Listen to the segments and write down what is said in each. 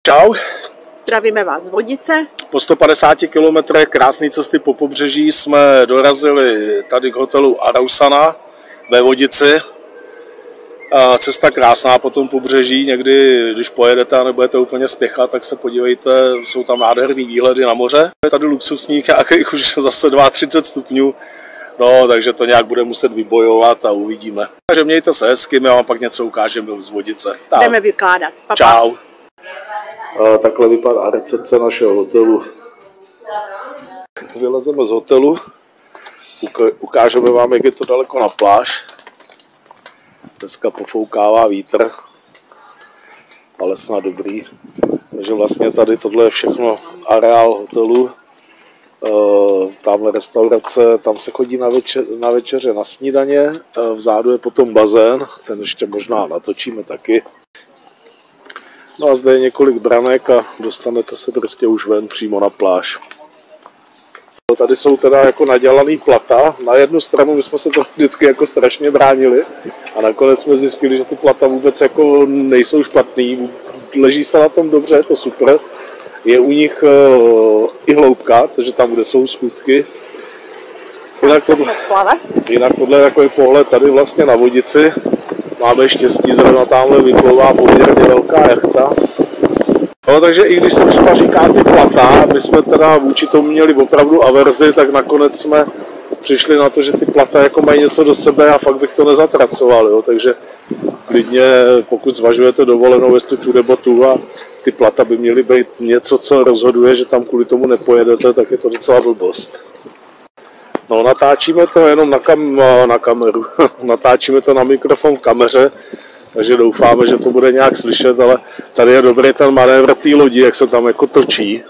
Čau. Zdravíme vás z Vodice. Po 150 kilometrech krásné cesty po pobřeží jsme dorazili tady k hotelu Arausana ve Vodici. Cesta krásná po tom pobřeží, někdy, když pojedete a nebudete úplně spěchat, tak se podívejte, jsou tam nádherný výhledy na moře. Je tady luxusních nějakých už zase 32 stupňů, no, takže to nějak bude muset vybojovat a uvidíme. Takže mějte se hezky, my vám pak něco ukážeme z Vodice. Tak. Jdeme vykládat. Pa, pa. Čau. Takhle vypadá recepce našeho hotelu. Vylezeme z hotelu, ukážeme vám, jak je to daleko na pláž. Dneska pofoukává vítr, ale snad dobrý. Takže vlastně tady tohle je všechno areál hotelu. Tamhle restaurace, tam se chodí na večeře, na snídaně. Vzadu je potom bazén, ten ještě možná natočíme taky. No a zde je několik branek a dostanete se prostě už ven přímo na pláž. Tady jsou teda jako nadělaný plata. Na jednu stranu my jsme se to vždycky jako strašně bránili a nakonec jsme zjistili, že ty plata vůbec jako nejsou špatný. Leží se na tom dobře, je to super. Je u nich i hloubka, takže tam, kde jsou schůdky. Jinak tohle je takový pohled tady vlastně na Vodici. Máme štěstí, zrovna tamhle vyplouvá poměrně velká jachta. No, takže i když se třeba říká ty plata, my jsme teda vůči tomu měli opravdu averzi, tak nakonec jsme přišli na to, že ty plata jako mají něco do sebe a fakt bych to nezatracoval, jo. Takže klidně, pokud zvažujete dovolenou, jestli tu nebo tu a ty plata by měly být něco, co rozhoduje, že tam kvůli tomu nepojedete, tak je to docela blbost. No, natáčíme to jenom na kameru, natáčíme to na mikrofon v kameře, takže doufáme, že to bude nějak slyšet, ale tady je dobrý ten manévr té lodi, jak se tam jako točí.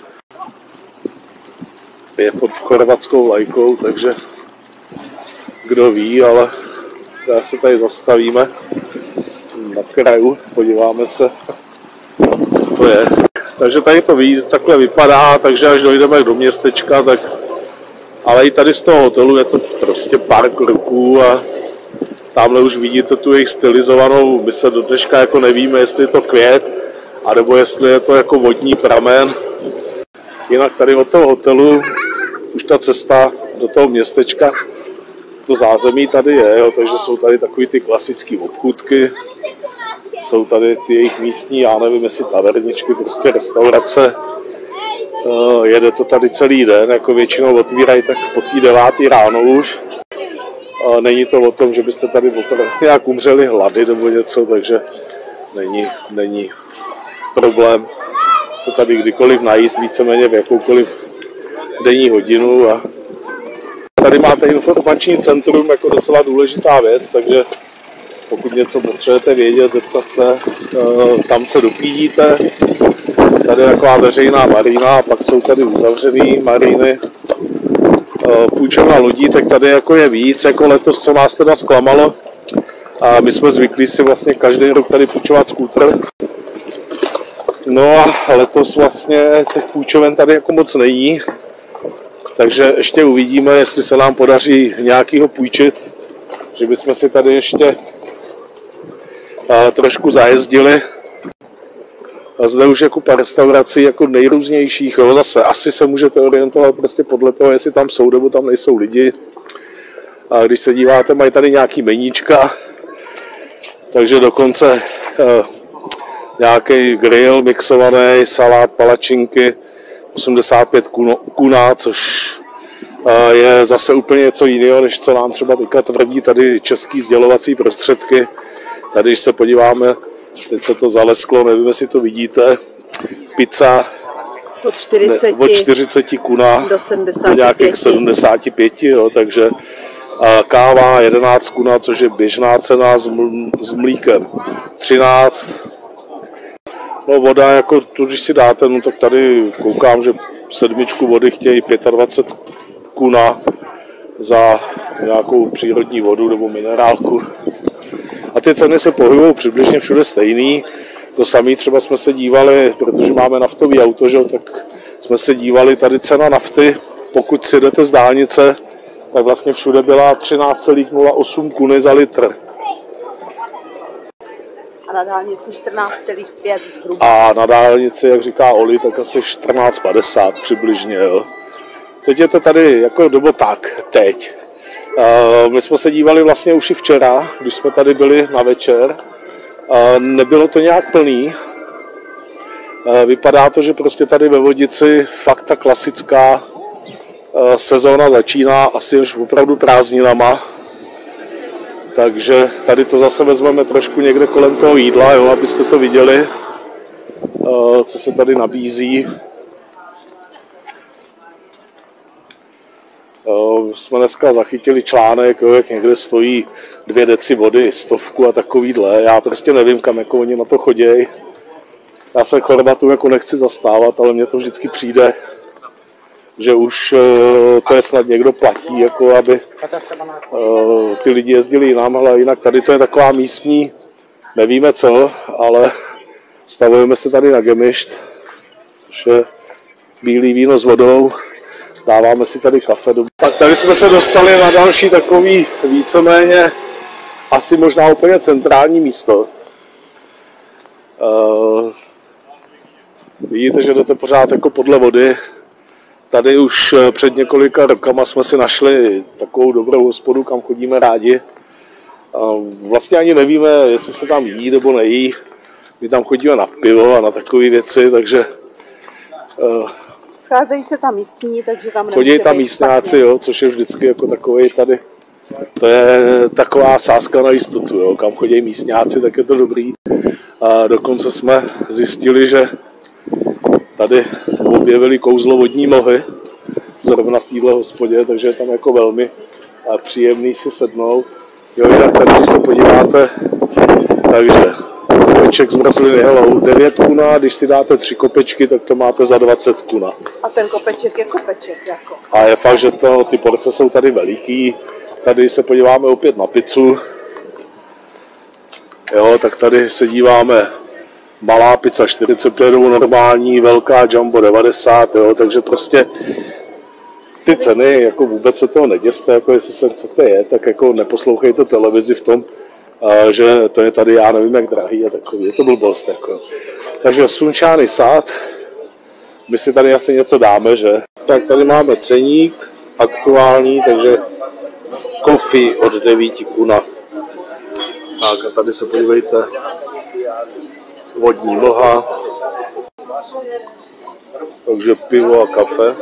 Je pod chorvatskou vlajkou, takže kdo ví, ale já se tady zastavíme na kraju, podíváme se, co to je. Takže tady to takhle vypadá, takže až dojdeme do městečka, tak ale i tady z toho hotelu je to prostě pár kroků a tamhle už vidíte tu jejich stylizovanou, my se do dneška jako nevíme, jestli je to květ, anebo jestli je to jako vodní pramen. Jinak tady od toho hotelu už ta cesta do toho městečka, to zázemí tady je, jo, takže jsou tady takový ty klasické obchůdky, jsou tady ty jejich místní, já nevím, jestli taverničky, prostě restaurace. Jede to tady celý den, jako většinou otvírají tak po té 9. ráno už. Není to o tom, že byste tady nějak umřeli hlady nebo něco, takže není problém se tady kdykoliv najíst, víceméně v jakoukoliv denní hodinu. A tady máte informační centrum jako docela důležitá věc, takže pokud něco potřebujete vědět, zeptat se, tam se dopídíte. Tady je taková veřejná marína a pak jsou tady uzavřený maríny. Půjčovna lodí, tak tady jako je víc, jako letos, co nás teda zklamalo. A my jsme zvyklí si vlastně každý rok tady půjčovat skútr. No a letos vlastně těch půjčoven tady jako moc není. Takže ještě uvidíme, jestli se nám podaří nějakýho půjčit. Že bychom si tady ještě trošku zajezdili. A zde už je kupa restaurací jako nejrůznějších, jo. Zase asi se můžete orientovat prostě podle toho, jestli tam jsou nebo tam nejsou lidi. A když se díváte, mají tady nějaký meníčka, takže dokonce nějaký grill mixovaný, salát, palačinky, 85 kuna, což je zase úplně něco jiného, než co nám třeba teďka tvrdí tady český sdělovací prostředky. Tady, když se podíváme, teď se to zalesklo, nevím, jestli to vidíte, pizza od 40 kuna do nějakých 75, jo, takže káva 11 kuna, což je běžná cena s mlíkem 13. No voda, jako tu, když si dáte, no tak tady koukám, že 7 vody chtějí 25 kuna za nějakou přírodní vodu nebo minerálku. A ty ceny se pohybují přibližně všude stejný. To samé třeba jsme se dívali, protože máme naftový auto, že? Tak jsme se dívali, tady cena nafty, pokud si jdete z dálnice, tak vlastně všude byla 13,08 kuny za litr. A A na dálnici 14,5 zhruba. A na dálnici, jak říká Oli, tak asi 14,50 přibližně. Jo. Teď je to tady jako dobo tak, teď. My jsme se dívali vlastně už i včera, když jsme tady byli na večer. Nebylo to nějak plný. Vypadá to, že prostě tady ve Vodici fakt ta klasická sezóna začíná asi už opravdu prázdninama. Takže tady to zase vezmeme trošku někde kolem toho jídla, jo, abyste to viděli, co se tady nabízí. Jsme dneska zachytili článek, jo, jak někde stojí 2 deci vody, 100 a takovýhle. Já prostě nevím, kam jako oni na to chodějí. Já se Chorvatům jako nechci zastávat, ale mně to vždycky přijde, že už to je snad někdo platí, jako aby ty lidi jezdili jinam, ale jinak tady to je taková místní, nevíme co, ale stavujeme se tady na gemišt, což je bílý víno s vodou, dáváme si tady kafe. Tak tady jsme se dostali na další takový víceméně asi možná úplně centrální místo. Vidíte, že jdete pořád jako podle vody. Tady už před několika rokama jsme si našli takovou dobrou hospodu, kam chodíme rádi. Vlastně ani nevíme, jestli se tam jí nebo nejí. My tam chodíme na pivo a na takové věci, takže... Scházejí se tam místní, takže tam nemůže chodí tam být místňáci, jo, což je vždycky jako takový tady. To je taková sázka na jistotu, jo. Kam chodí místňáci, tak je to dobrý. A dokonce jsme zjistili, že tady objevili kouzlo vodní mlhy, zrovna v téhle hospodě, takže je tam jako velmi příjemný si sednout. Jo, jinak tady, když se podíváte, takže kopeček zmrzliny Hello 9 kuna, když si dáte 3 kopečky, tak to máte za 20 kuna. A ten kopeček je kopeček jako. A je fakt, že ty porce jsou tady veliký. Tady se podíváme opět na pizzu. Jo, tak tady se díváme malá pizza 45 normální, velká jumbo 90, jo, takže prostě ty ceny, jako vůbec se toho neděste, jako jestli se chcete jet, tak jako neposlouchejte televizi v tom, že to je tady, já nevím jak drahý a takový, je to blbost, jako. Takže Slunčány sad, my si tady asi něco dáme, že? Tak tady máme ceník aktuální, takže coffee od 9 kuna. Tak a tady se podívejte, vodní mlha, takže pivo a kafe,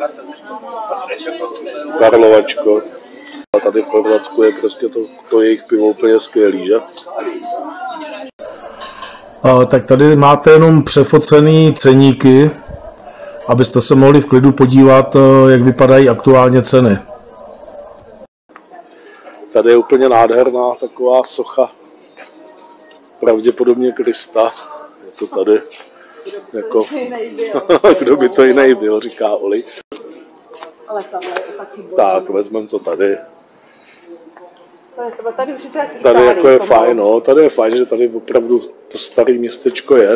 Karlovačko. A tady v Chorvatsku je prostě to jejich pivo úplně skvělý, že? Tak tady máte jenom přefocený ceníky, abyste se mohli v klidu podívat, jak vypadají aktuálně ceny. Tady je úplně nádherná taková socha, pravděpodobně Krista. Je to tady jako, kdo by to jiný byl, říká Oli. Tak, vezmeme to tady. Tady jako je fajn, no, tady je fajn, že tady opravdu to staré městečko je.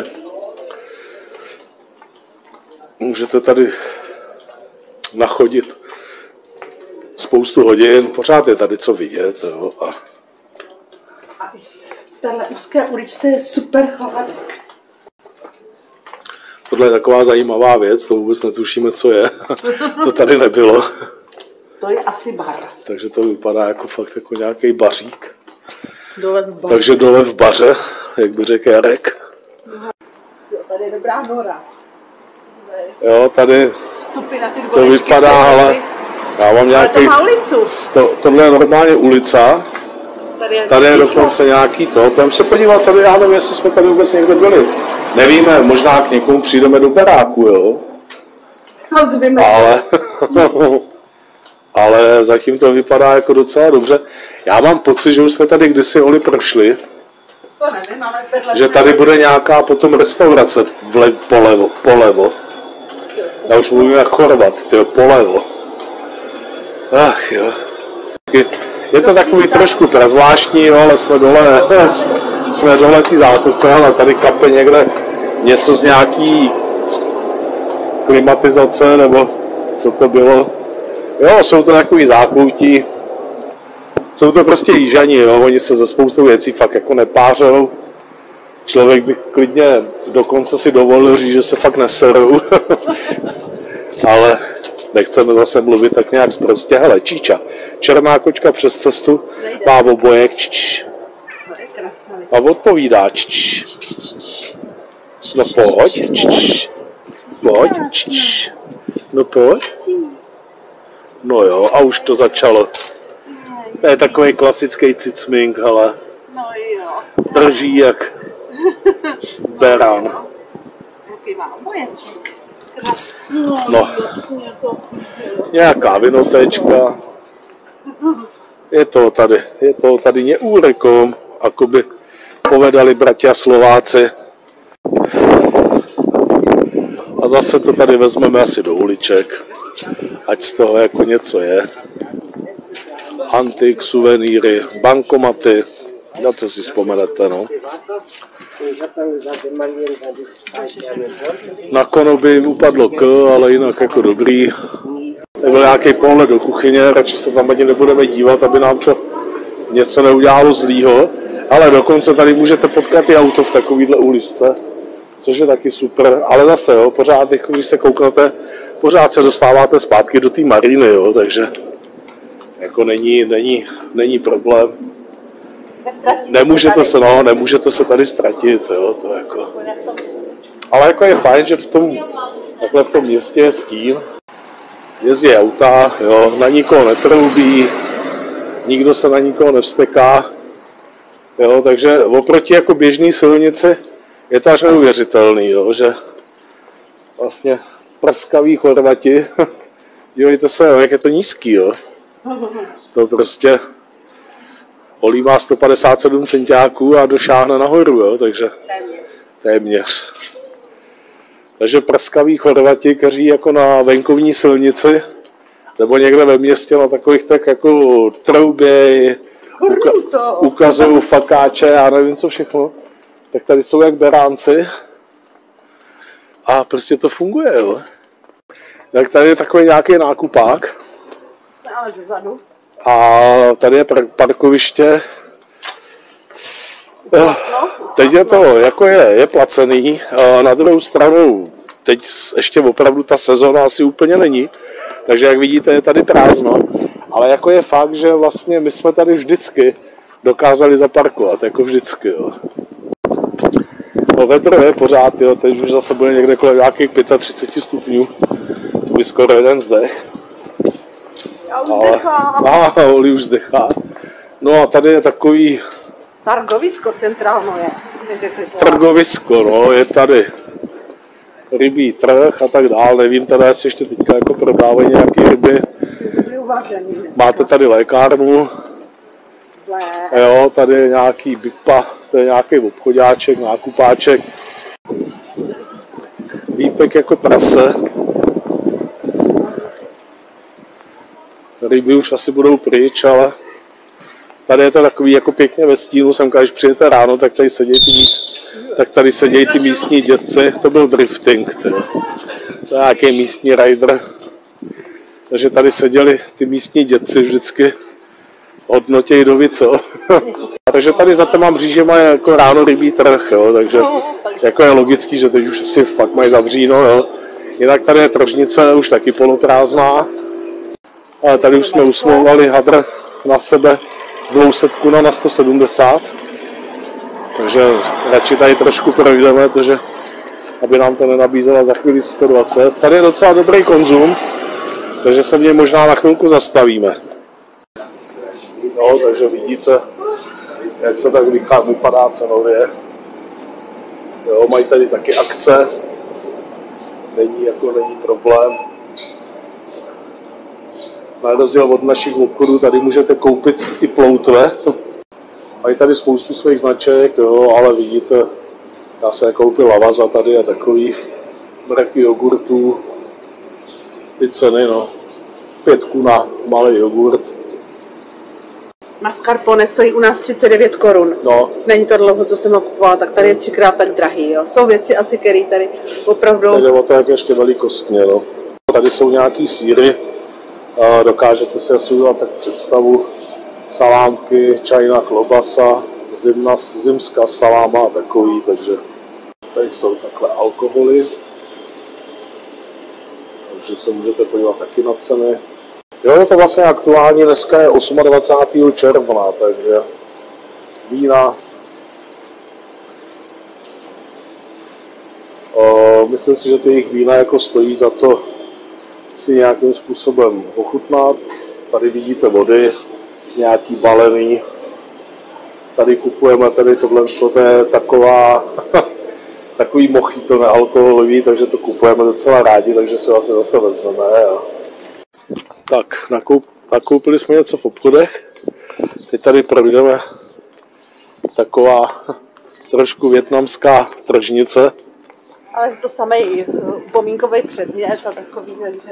Můžete tady nachodit spoustu hodin, pořád je tady co vidět. Jo. A v téhle úzké uličce je super chovadek. tohle je taková zajímavá věc, to vůbec netušíme, co je. To tady nebylo. To je asi bar. Takže to vypadá jako fakt jako nějaký bařík. Dole v baře. Takže dole v baře, jak by řekl Jarek. Jo, tady je dobrá nora. Jo, tady to vypadá, ale já mám nějaký... Ale to má ulicu. Tohle je normálně ulica. Tady je dokonce nějaký to. Půjdeme se podívat tady, já nevím, jestli jsme tady vůbec někde byli. Nevíme, možná k někomu přijdeme do baráku, jo. Ale zatím to vypadá jako docela dobře. Já mám pocit, že už jsme tady kdysi Oli prošli. To nevím, ale že tady bude nějaká potom restaurace polevo. Já už mluvím jak Chorvat, tyjo, polevo. Ach jo. Je to takový trošku prazvláštní, no, ale jsme dole té zátoce, ale tady kape někde něco z nějaký klimatizace, nebo co to bylo. Jo, jsou to takový zákoutí. Jsou to prostě Jižani, jo, oni se ze spoustou věcí fakt jako nepářou. člověk by klidně dokonce si dovolil říct, že se fakt neserou. Ale nechceme zase mluvit tak nějak zprostě. Hele, Číča, černá kočka přes cestu, má obojek, a odpovídá, no pojď, pojď, no pojď. No jo, a už to začalo. To je takový klasický cicmink, hele. No jo. Drží jak beran. Jaký má oboječek. No, nějaká vinotéčka. Je to tady neúrekom, ako by povedali bratia Slováci. A zase to tady vezmeme asi do uliček, ať z toho jako něco je. Antik, suvenýry, bankomaty, na co si vzpomenete, no. Na kono by jim upadlo ale jinak jako dobrý. Nebyl nějaký pohled do kuchyně, radši se tam ani nebudeme dívat, aby nám to něco neudělalo zlýho. Ale dokonce tady můžete potkat i auto v takovýhle uličce, což je taky super. Ale zase, jo, pořád, když se kouknete, pořád se dostáváte zpátky do té mariny, jo, takže jako není problém. Nemůžete se tady ztratit, jo, to jako. Ale jako je fajn, že takhle v tom městě je stín. Jezdí auta, jo, na nikoho netroubí, nikdo se na nikoho nevsteká, jo, takže oproti jako běžný silnici je to až neuvěřitelný, jo, že vlastně prskaví Chorvati, dívejte se, jak je to nízký, jo. To prostě Olí má 157 centiáků a došáhne nahoru, jo, takže téměř. Takže prskaví Chorvati, kteří jako na venkovní silnici nebo někde ve městě na takových tak jako trouběj, ukazují fakáče, já nevím co všechno, tak tady jsou jak beránci a prostě to funguje, jo. Tak tady je takový nějaký nákupák a tady je parkoviště. Teď je to, jako je placený, na druhou stranu teď ještě opravdu ta sezóna asi úplně není, takže jak vidíte je tady prázdno, ale jako je fakt, že vlastně my jsme tady vždycky dokázali zaparkovat, jako vždycky, jo. No vedro je pořád, jo, teď už zase bude někde kolem nějakých 35 stupňů, to by skoro jeden zdech. Ale Oli už zdechá. No a tady je takový Trgovisko centrálno je. Trgovisko, no, je tady rybí trh a tak dále, nevím teda, jestli ještě teďka jako prodávají nějaké ryby. Máte tady lékárnu, jo, tady je nějaký bipa, to je nějaký obchodáček, nákupáček, výpek jako prase. Ryby už asi budou pryč, ale tady je to takový jako pěkně ve stínu, semka, když přijete ráno, tak tady sedějí ty místní dětci, to byl drifting, to je nějaký místní rider. Takže tady seděli ty místní dětci vždycky od Notějdovico. Takže tady za těma mřížema je jako ráno rybí trh, jo, takže jako je logický, že teď už si fakt mají zavříno, jo. Jinak tady je tržnice už taky poloprázdná, ale tady už jsme usmlouvali hadr na sebe z 200 kuna na 170. Takže radši tady trošku projdeme, takže aby nám to nenabízela za chvíli 120. Tady je docela dobrý konzum, takže se v něj možná na chvilku zastavíme. No, takže vidíte, jak to tak vypadá cenově. Jo, mají tady taky akce, není problém. Na rozdíl od našich obchodů tady můžete koupit i ploutve. Mají tady spoustu svých značek, jo, ale vidíte, já se koupil Lavaza tady a takový mraky jogurtů. Ty ceny, no, 5 kuna malý jogurt. Mascarpone stojí u nás 39 korun. No. Není to dlouho, co jsem ho kupovala, tak tady je 3krát tak drahý, jo. Jsou věci asi, které tady opravdu... Tady o to jak ještě velikostně, no. Tady jsou nějaký sýry, dokážete si asi udělat tak představu. Salámky, čajná klobasa, zimská saláma a takový, takže tady jsou takhle alkoholy. Takže se můžete podívat taky na ceny. Jo, je to vlastně aktuální, dneska je 28. června, takže vína. Myslím si, že ty jejich vína jako stojí za to si nějakým způsobem ochutnat. Tady vidíte vody, nějaký balený. Tady kupujeme tady tohle, to je takový mojito nealkoholový, takže to kupujeme docela rádi, takže si vlastně zase vezmeme. Tak, nakoupili jsme něco v obchodech. Teď tady projdeme taková trošku vietnamská tržnice. Ale to samé upomínkový předmět a takový, takže...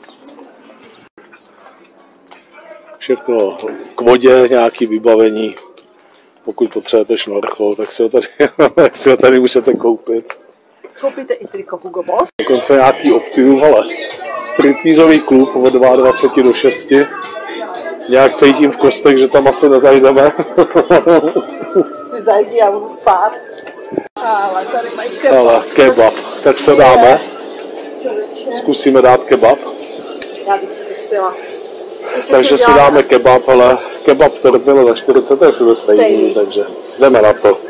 Všechno k vodě, nějaké vybavení. Pokud potřebujete šnorchol, tak si ho tady můžete koupit. Koupíte i triko Hugo Boss. Dokonce nějaký optium, ale striptýzový klub od 22 do 6. Nějak cítím v kostech, že tam asi nezajdeme. Si zajdi, já budu spát. Ale tady mají kebab. Ale kebab. Tak co dáme? Zkusíme dát kebab. Já bych si zkusila. Takže si dáme kebab, ale kebab, který byl za 40, je všude stejný, takže jdeme na to.